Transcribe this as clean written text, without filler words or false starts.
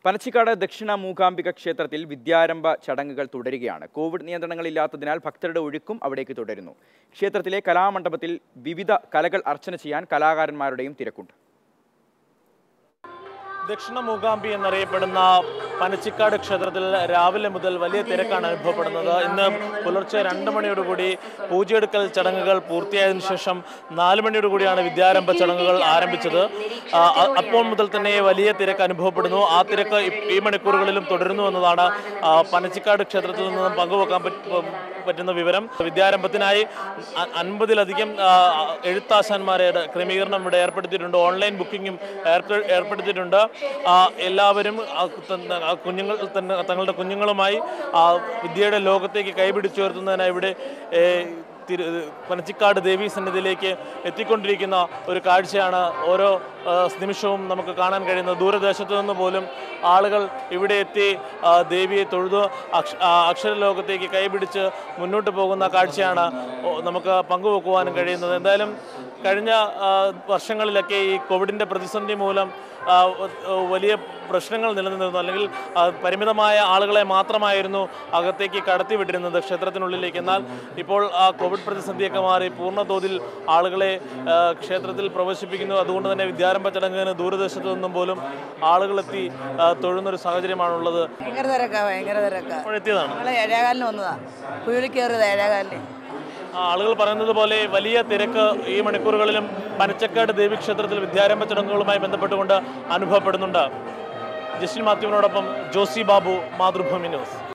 പനച്ചിക്കാട് ദക്ഷിണ മൂകാംബിക ക്ഷേത്രത്തിൽ വിദ്യാരംഭ ചടങ്ങുകൾ തുടരുകയാണ്. കോവിഡ് നിയന്ത്രണങ്ങളില്ലാത്തതിനാൽ ഭക്തരുടെ ഒഴുക്കും അവിടേക്ക് തുടരുന്നു. ക്ഷേത്രത്തിലെ കലാമണ്ഡപത്തിൽ വിവിധ കലകൾ അർച്ചന ചെയ്യാൻ കലാകാരന്മാരുടെയും തിരക്കുണ്ട്. ദക്ഷിണ മൂകാംബി എന്നറിയപ്പെടുന്ന പനച്ചിക്കാട് ക്ഷേത്രത്തിൽ രാവിലെ മുതൽ വലിയ തിരക്കാണ് അനുഭവപ്പെടുന്നത്. ഇന്ന് പുലർച്ചെ 2 മണിയോടുകൂടി പൂജയെടുക്കൽ ചടങ്ങുകൾ പൂർത്തിയായതിനു ശേഷം 4 മണിയോടുകൂടിയാണ് വിദ്യാരംഭ ചടങ്ങുകൾ ആരംഭിച്ചത്. അപ്പോൾ മുതൽ തന്നെ വലിയ തിരക്ക് അനുഭവപ്പെടുന്നു. ആ തിരക്ക് ഈ മണിക്കൂറുകളിലും തുടരുന്നു എന്നതാണ് പനച്ചിക്കാട് ക്ഷേത്രത്തിൽ നിന്നും പങ്കുവെക്കാൻ പറ്റുന്ന വിവരം. വിദ്യാരംഭത്തിനായി 50-ലധികം എഴുത്താശാന്മാരുടെ ക്രമീകരണം ഇവിടെ ഏർപ്പെടുത്തിയിട്ടുണ്ട്. ഓൺലൈൻ ബുക്കിങ്ങും ഏർപ്പെടുത്തിയിട്ടുണ്ട്. എല്ലാവരും തങ്ങളുടെ കുഞ്ഞുങ്ങളുമായി വിദ്യയുടെ ലോകത്തേക്ക് കൈപിടിച്ചുയർത്തുന്നതിനായി ഇവിടെ പനച്ചിക്കാട് ദേവീ സന്നിധിയിലേക്ക് എത്തിക്കൊണ്ടിരിക്കുന്ന ഒരു കാഴ്ചയാണ് ഓരോ നിമിഷവും നമുക്ക് കാണാൻ കഴിയുന്നത്. ദൂരദേശത്തു നിന്ന് പോലും ആളുകൾ ഇവിടെ എത്തി ദേവിയെ തൊഴുത് അക്ഷരലോകത്തേക്ക് കൈപിടിച്ച് മുന്നോട്ട് പോകുന്ന കാഴ്ചയാണ് നമുക്ക് പങ്കുവെക്കുവാനും കഴിയുന്നത്. എന്തായാലും കഴിഞ്ഞ വർഷങ്ങളിലൊക്കെ ഈ കോവിഡിൻ്റെ പ്രതിസന്ധി മൂലം വലിയ പ്രശ്നങ്ങൾ നിലനിന്നിരുന്നു. അല്ലെങ്കിൽ പരിമിതമായ ആളുകളെ മാത്രമായിരുന്നു അകത്തേക്ക് കടത്തിവിട്ടിരുന്നത് ക്ഷേത്രത്തിനുള്ളിലേക്ക്. എന്നാൽ ഇപ്പോൾ ആ കോവിഡ് പ്രതിസന്ധിയൊക്കെ മാറി പൂർണ്ണതോതിൽ ആളുകളെ ക്ഷേത്രത്തിൽ പ്രവേശിപ്പിക്കുന്നു. അതുകൊണ്ട് തന്നെ വിദ്യാരംഭ ചടങ്ങിന് ദൂരദേശത്തു നിന്നും പോലും ആളുകളെത്തി തൊഴുന്നൊരു സാഹചര്യമാണുള്ളത്. എത്തിയതാണ് ആളുകൾ പറയുന്നത് പോലെ വലിയ തിരക്ക് ഈ മണിക്കൂറുകളിലും പനച്ചിക്കാട് ദേവീക്ഷേത്രത്തിൽ വിദ്യാരംഭ ചടങ്ങുകളുമായി ബന്ധപ്പെട്ടുകൊണ്ട് അനുഭവപ്പെടുന്നുണ്ട്. ജസ്റ്റിൻ മാത്യുവിനോടൊപ്പം ജോസി ബാബു, മാതൃഭൂമി ന്യൂസ്.